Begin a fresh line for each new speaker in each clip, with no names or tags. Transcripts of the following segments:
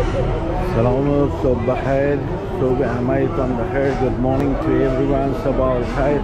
Salaam Sob Bakhair, Sob Amaytan Bakhair. Good morning to everyone. Sabah al Khair.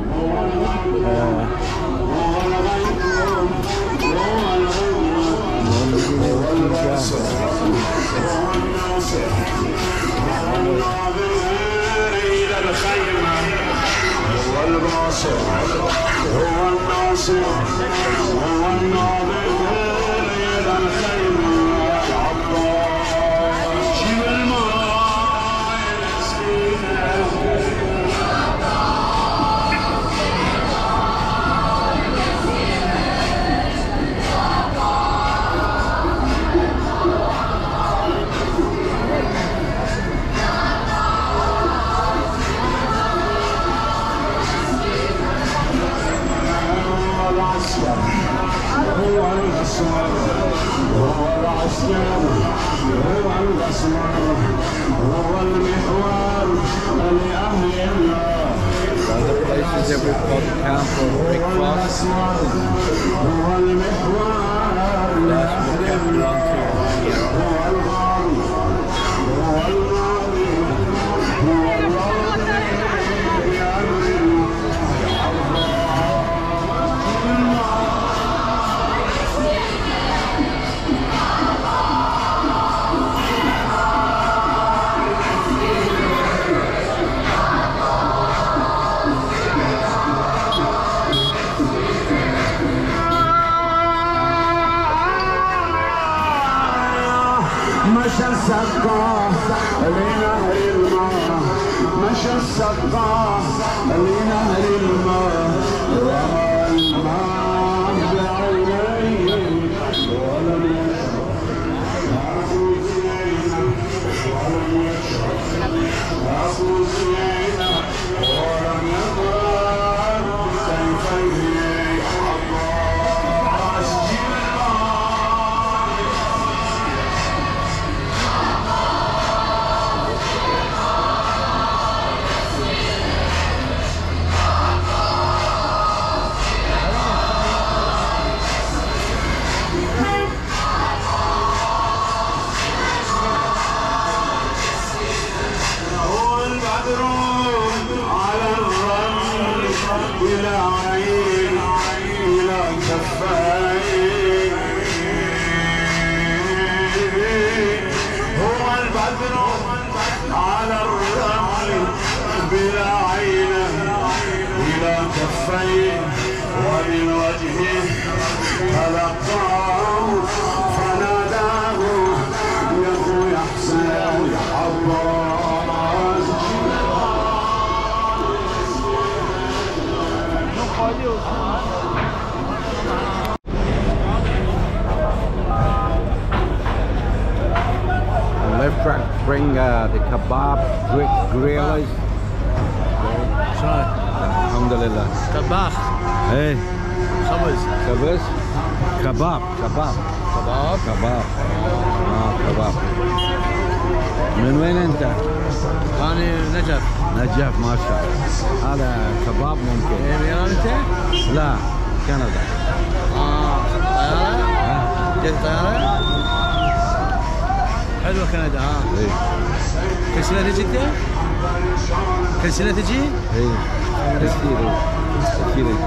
Other places that we've got to camp for breakfast. That's what we have gone to here.
مشى السقا لنهر الماء مشى السقا لنهر الماء رمى الماء بعينيه ولم يشرب أبو زينة ولم يضرب سيفيه عباس إلى عين إلى كفين هو البدر على الرمل بلا عين إلى كفين ومن وجهه تلقاه فناداه يا أخوي حسين عباس
Left track bring the kebab grillers. Alhamdulillah.
Kebab.
Hey.
خبز.
Kebab. Kebab.
كباب.
كباب. كباب. من وين انت؟
أنا نجف.
نجف ما شاء الله. هذا كباب ممكن.
من إيران أنت؟
لا كندا.
طيارة؟ جت طيارة؟ حلوة كندا
ايه.
كل سنة تجي أنت؟ كل سنة تجي؟
ايه. كثير.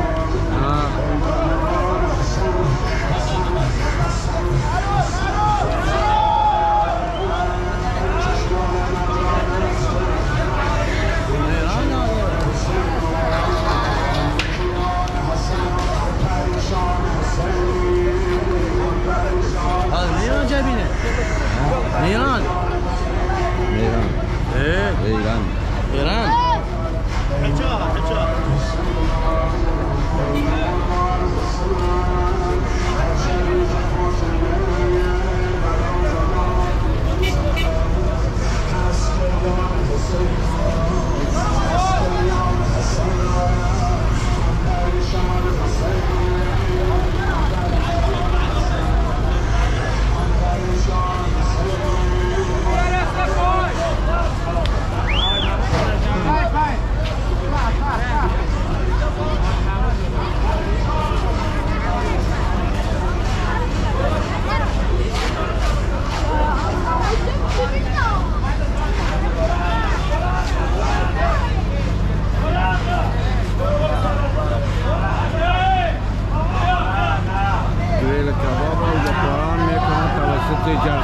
هذا من إيران جايبينه؟ من إيران؟ إيه إيران حجارة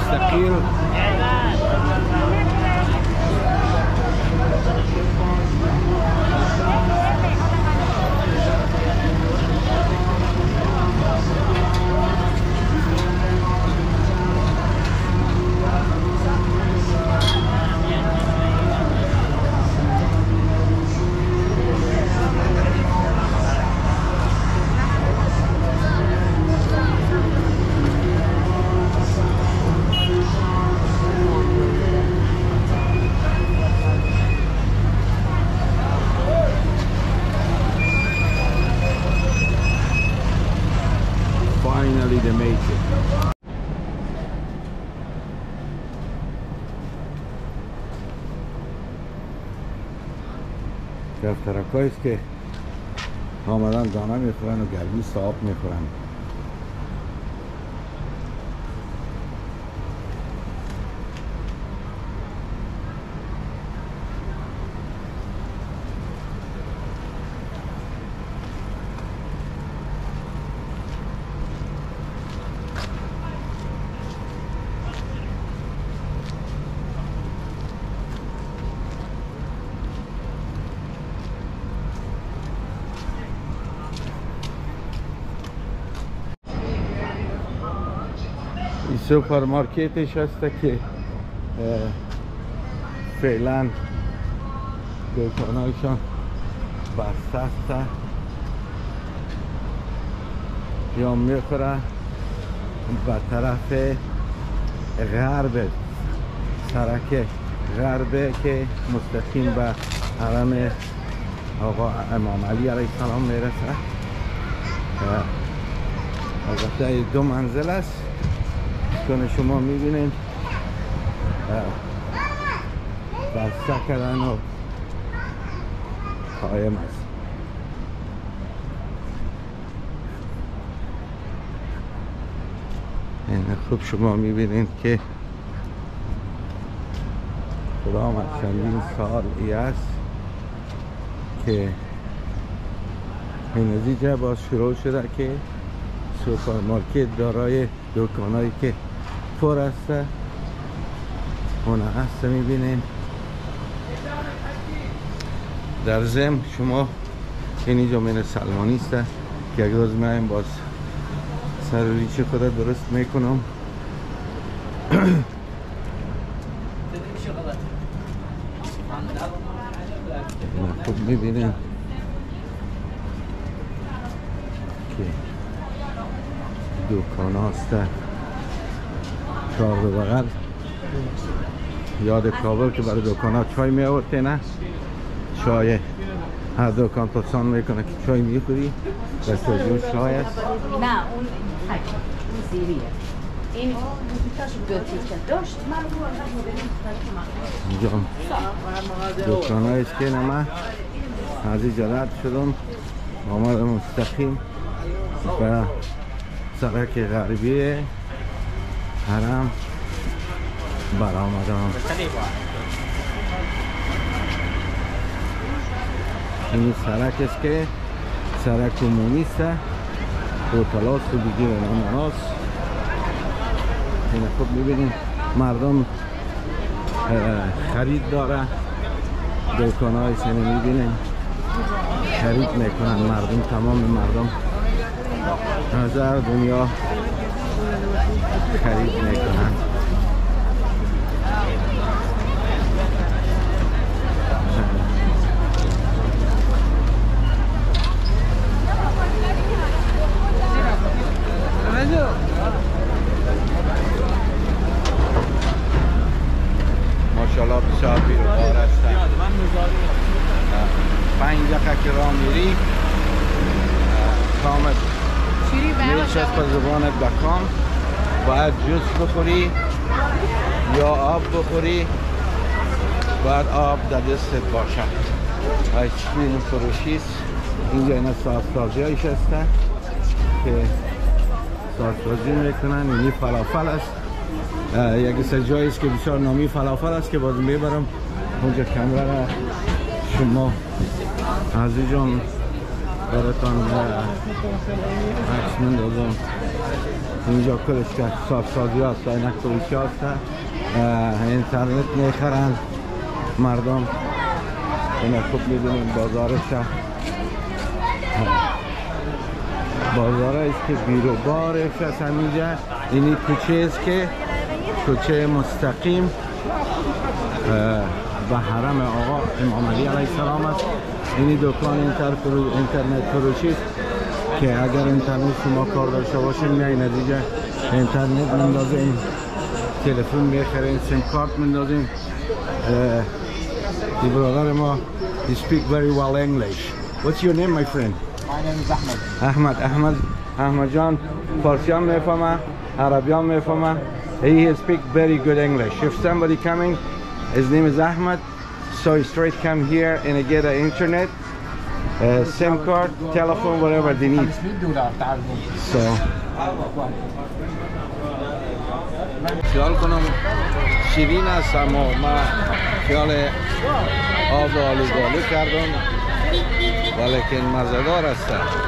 مستقیل. Finally they made it. دفترکایی است که آمدن دانه میخورن و گرمی صاحب میخورن. این سوپرمارکتش هست که فعلا دکانایشان بسته است یا میخوره به طرف غرب، سرک غربه که مستقیم به حرم آقا امام علی علیه السلام میرسه. البته 2 منزل است که شما میبینید بسته کردن و قایم است. این خوب شما میبینید که خدام از چندین سال ای است که این نتیجه باز شروع شده که سوپرمارکت دارای دکانایی که پر است اون هست میبینید. در ضمن شما اینجا من سلمانی است که اگر از من باز سر ریچ خود درست میکنم. خوب میبینید که دکان هاست چهار بغل. یاد کابل که برای دکان ها چای می آورده نه چای هر دکان پسند میکنه که چای میخوری دست جور چای است.
نه اون زیریه این دو تیکه داشت.
اینجا دکان های است که من از اینجا رد شدم آمدم مستقیم به سرک غربی حرم برآمدم. این سرک است که سرک عمومی است، هتل است و دیگر نمان است. این خوب میبینید مردم خرید داره، دکان های سنی میبینید خرید میکنن مردم، تمام مردم از هر دنیا خرید میکنن. ماشاءالله بسیار بیروبار هستن. 5 دقیقه که راه میری کامل میچسب زبانت به کام. باید جوس بخوری یا آب بخوری، باید آب در دستت باشد. این فروشی است. اینجا اینا سازسازی هایش هستن که سازسازی میکنن. اینی فلافل است، یک سر جایی است که بسیار نامی فلافل است که باز میبرم اونجا کمره را شما از اینجا براتان عکس مندازم. اینجا کلش که صافسازی هست، اینک فروشی هست. اینترنت میخرن مردم. اینا خوب میدونیم بازارش بازار است که بیروبارش است. اینجا اینی کوچه است که کوچه مستقیم به حرم آقا امام علی علیه السلام است. اینی دکان اینترنت فروشی است که اگر اینترنت شما کار داشته باشین میایین نتیجه اینترنت مندازین، تلفن میخرین، سیم کارت مندازین. دی برادر ما he speak very well English. What's your name, my friend?
My name is Ahmed.
Ahmed جان فارسی هم میفهمه، عربی هم میفهمه. He speak very good English. If somebody coming, his name is Ahmed, so he straight come here and get an internet, SIM card, telephone, whatever they need. So خیال کنم شیرین است، اما من خیال آب آلو بالو کردم ولیکن مزه‌دار است.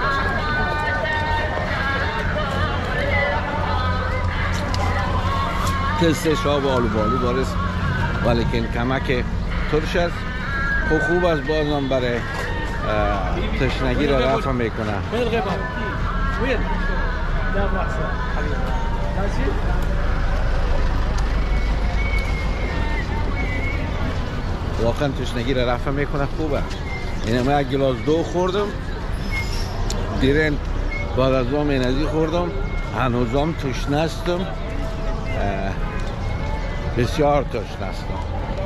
تستش آب آلو بالو بارست ولیکن کمک ترش است. خوب است، بازم برای تشنگی را رفع میکنه. واقعا تشنگی را رفع میکنه، خوبه. این من یک گلاس دو خوردم دیرین، بعد از اون اینازی خوردم، هنوزم تشنه هستم، بسیار تشنه هستم.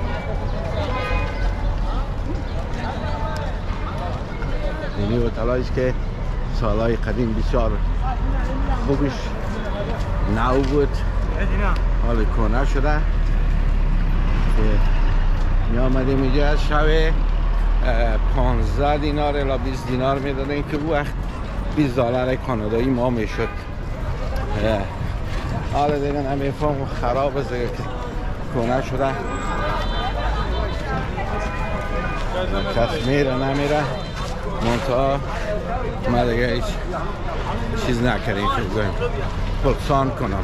اینی هتل‌هایی است که سالهای قدیم بسیار خوبش نو بود، حال کنه شده که می آمدیم اینجا شب 15 دینار الا 20 دینار میدادن که او وقت 20 دلار کانادایی ما میشد. حالا دیگه نمیفهم خراب است که کنه شده، کس میره نمیره. منتها ما دیگه هیچ چیز نکردیم که بگویم پرسان کنم.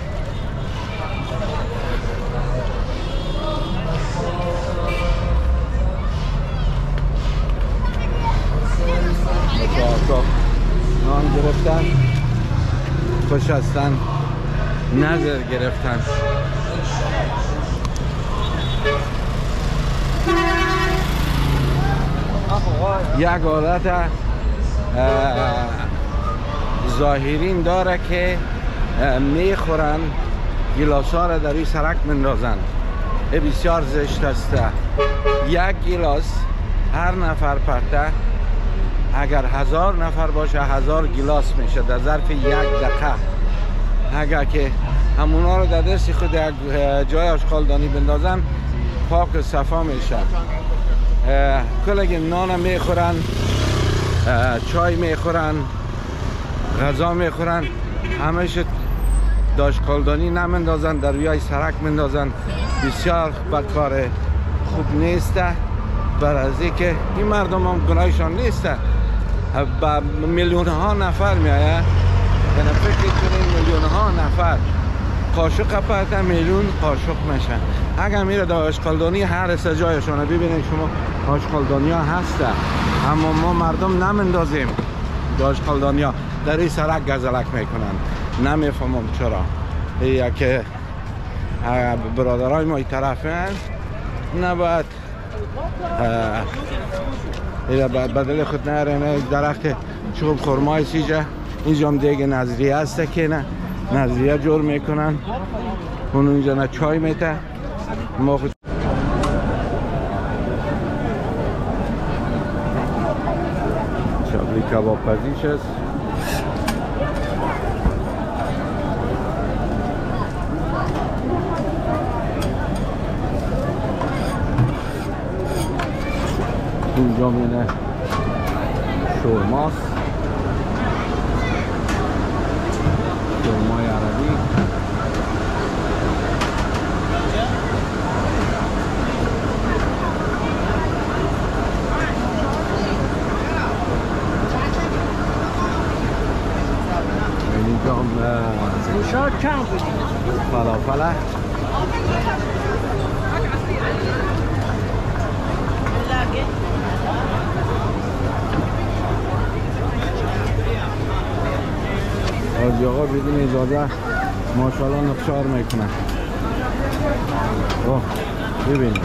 نان گرفتن، خوش هستن، نظر گرفتن. یک عادت ظاهرین داره که میخورن گلاس ها را در روی سرک مندازن. بسیار زشت است. یک گلاس هر نفر پرته اگر 1000 نفر باشه 1000 گلاس میشه در ظرف 1 دقیقه. اگر که همونا رو در دست خود جای آشغالدانی بندازن پاک و صفا میشه. کلگی نان میخورن، چای میخورن، غذا میخورن، همش آشغالدانی نمندازن، در روی سرک مندازن. بسیار بدکار، خوب نیست. برای از اینکه این مردم هم گناهشان نیست. با میلیون ها نفر میایه، یعنی فکر کنید میلیون ها نفر قاشق پرته میلیون قاشق میشن. اگر میره در آشغالدانی هر سه جایشونه ببینید شما آشغالدانی ها هسته، اما ما مردم نمندازیم در آشغالدانی ها، در این سرک گزلک میکنن. نمیفهمم چرا. یا که برادرای ما این طرفه نباید بدل خود نره. درخت چوب خرمای سیجه اینجا هم دیگه نظریه هسته که نه نظریه جور میکنن. اون اینجا نه چای میته ما خود شابلی کباب پزیش است. اینجا مینه شورماست، شورمای عربی. فله حاجی آقا بدون اجازه ماشاءالله نقشار میکنن. ببینید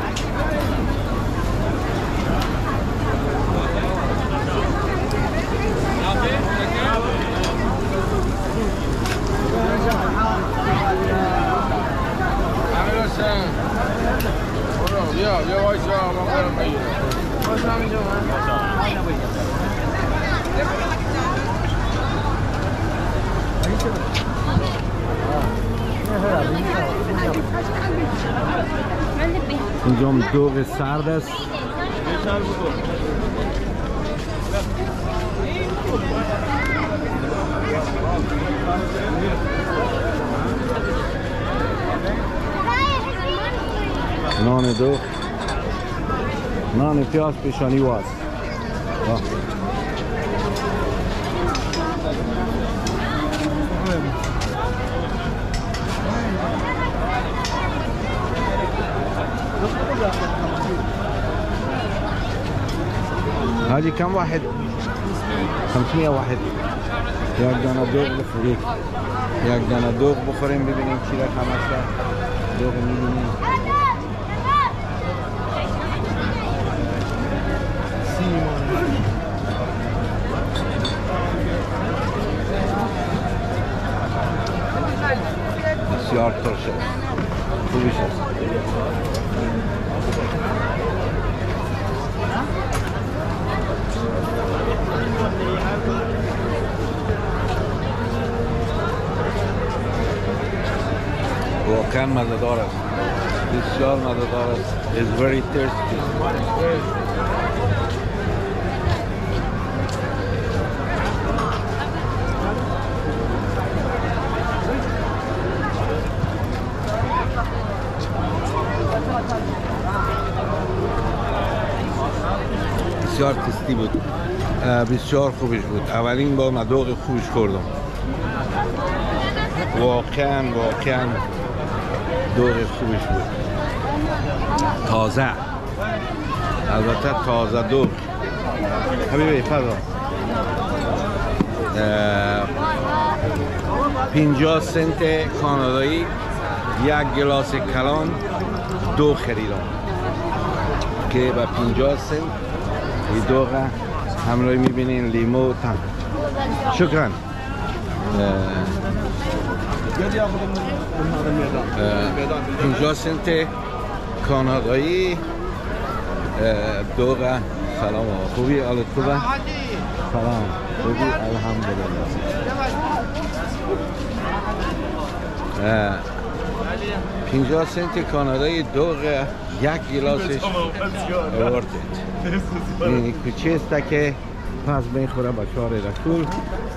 اینجا هم دوغ سرد است. نان دوغ، نان پیاز پیشانی واز. هذه كم واحد؟ 500 واحد. یک دانه دوغ بخورید، یک دانه دوغ بخوریم ببینیم چی رقم است. دوغ میبینیم بسیار ترش است، خوبیش است. واقعا مزه‌دار است، بسیار مزه‌دار است. It's very thirsty. بسیار تستی بود، بسیار خوبش بود. اولین بار من دوغ خوبش خوردم. واقعا دوغ خوبش بود، تازه، البته تازه دوغ. حبیبی فضا 50 سنت کانادایی یک گلاس کلان دوغ خریدم که با 50 سنت این دوغ همراه میبینین لیمو تن. شکرا. 50 سنت کانادایی دوغ. سلام آقا، خوبی؟ حالت خوبه؟ سلام، خوبی؟ الحمدلله. 50 سنت کانادایی دوغ یک گلاسش آورده. این کوچه است که پس میخوره به شهر رسول.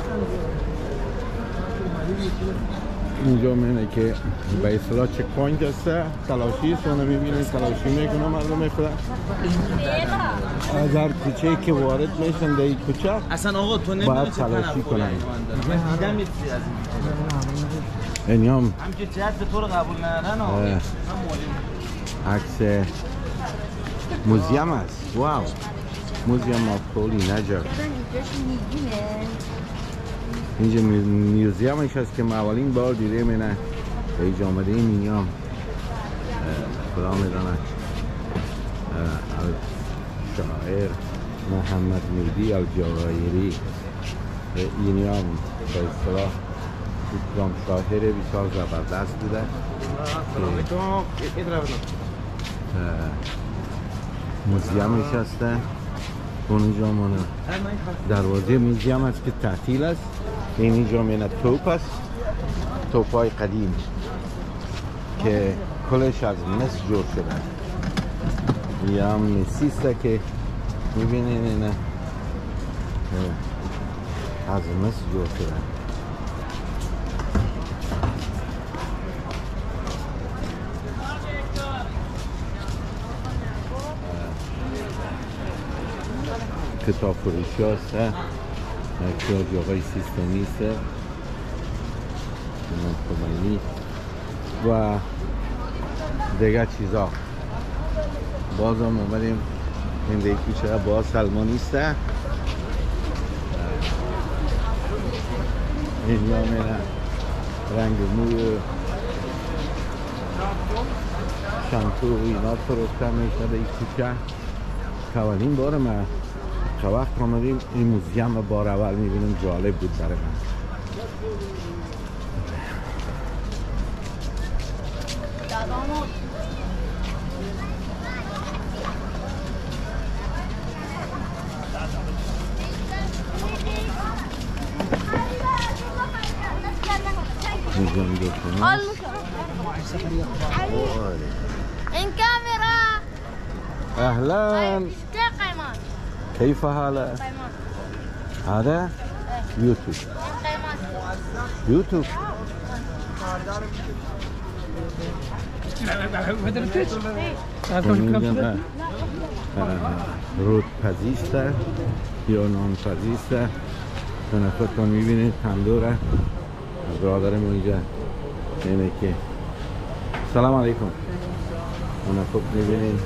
اینجا منه که به اصطلاح چک پوینت است، تلاشی است. اونو میبینید تلاشی میکنه مردم میخوره. از هر کوچه که وارد میشن در این کوچه
اصلا آقا تو نمیدونی
باید تلاشی کنن. این هم
همچه جهت به تو رو قبول ندارن.
عکس موزیم است. واو، موزیم آف هولی نجار. اینجا میوزیمش هست که ما اولین بار دیده منه به اینجا آمده. این میام خدا میدانه شاعر محمد میردی الجواهری. این هم به اصطلاح اسلام شاعر بسیار زبردست بوده. موزیمش هسته. اونجا مانه دروازه موزیم است که تعطیل است. اینجا منه توپ است، توپ های قدیم که کلش از مس جور شده. یه هم مسیسته که میبینین اینه از مس جور شده. کتاب فروشی هست، که آقای سیستمی است. امام خمینی و دیگه چیزا. باز هم اومدیم این دیگه کوچه باز سلمانیسته. اینجا میره رنگ موی شامپو و اینا فروخته میشه در این کوچه. اولین بار من که وقت آمدیم این موزیم رو بار اول میبینیم، جالب بود برای من. موزیم دوستانه
این کامرا
اهلا
قیمان
كيف حالك؟ هذا يوتيوب يوتيوب رود پزیسته یا نان پزیسته. من خودتون میبینید تندوره برادرم اینجا اینه که سلام علیکم. من خود میبینید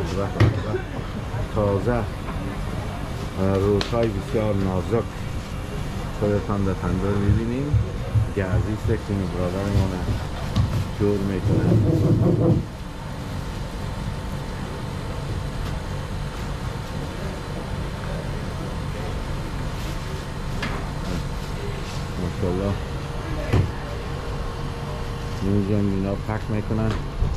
تازه روزهای بسیار نازک خودتان در تندور میبینیم. گازیسته که این برادرمونه جور میکنه. ماشاءالله اینجا اینا پک میکنن.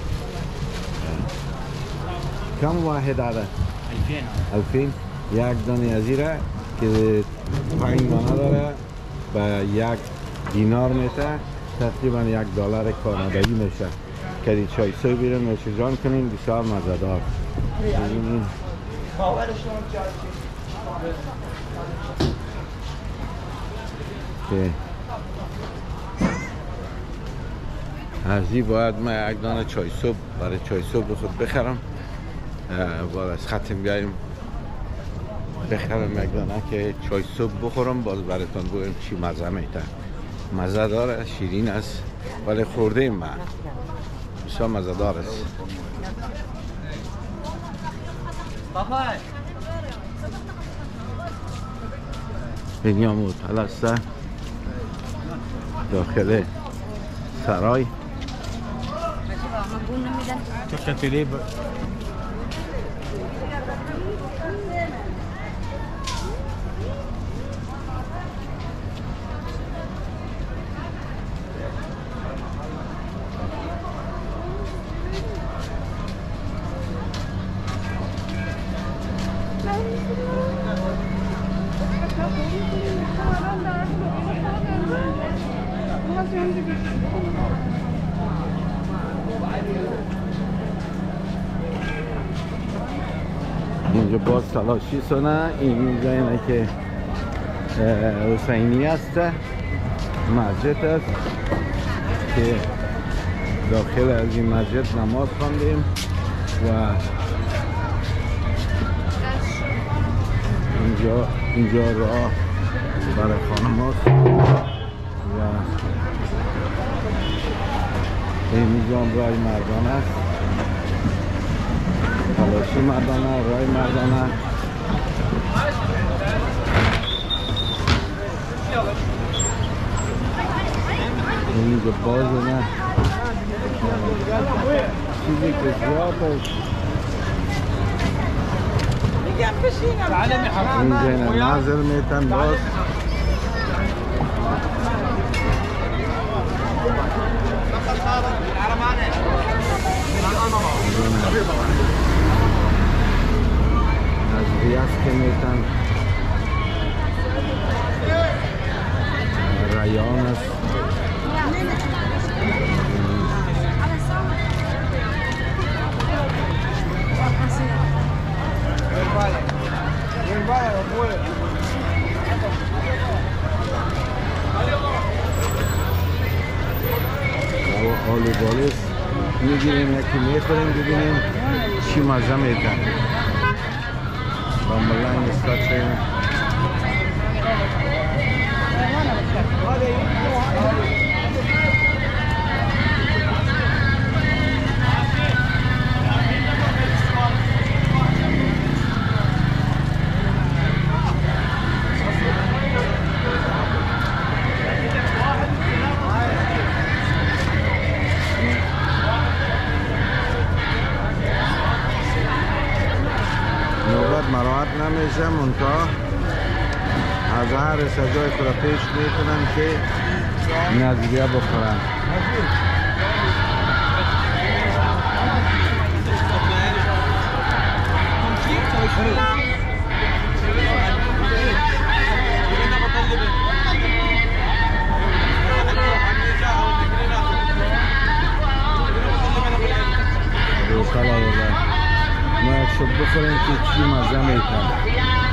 کم واحد هذا؟ 2000 یک دانه از ایره که 5 دانه داره و یک دینار میته، تقریبا $1 کانادایی میشه. که چای سوی بیرون نوشیجان کنین، بسیار مزه‌دار. ببینین که ارزی باید من یک دانه چای صبح برای چای صبح به خود بخرم. باید از ختم بیاییم بخرم یک دانه که چای صبح بخورم، باز براتون بگم چی مزه میده. مزه داره، شیرین است ولی خورده ایم من بسیار مزه دار است. اینجا موتل است داخل سرای. اینجا باز تلاشی سنه. اینجا اینه که حسینی است، مسجد است که داخل از این مسجد نماز خواندیم و اینجا راه برای خانم هست و اینجا رای مردانه است، تلاشی مردانه، رای مردانه. اینجا بازه نه چیزی که زیاد است. اینجا نظر میتن باز از ریاض که میتن رایان است. آلو بالوس میگیریم، یکی میخوریم ببینیم چی مزه میتن. با ملنگ استاچه مراعات نمیشه، منتها از هر سجای خود پیش میکنن که نزدیه بخورن. روکل آورده ما یک شب بخوریم که چی مزه میکنه.